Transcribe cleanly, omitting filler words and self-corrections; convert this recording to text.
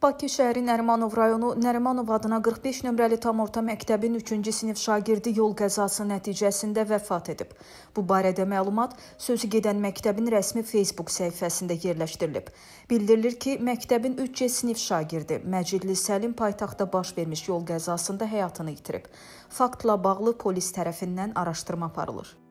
Bakı şəhəri Nərimanov rayonu Nərimanov adına 45 nömrəli tam orta məktəbin 3-cü sinif şagirdi yol qəzası nəticəsində vəfat edib. Bu barədə məlumat sözü gedən məktəbin rəsmi Facebook səhifəsində yerləşdirilib. Bildirilir ki, məktəbin 3C sinif şagirdi Məcidli Səlim paytaxtda baş vermiş yol qəzasında həyatını itirib. Faktla bağlı polis tərəfindən araşdırma aparılır.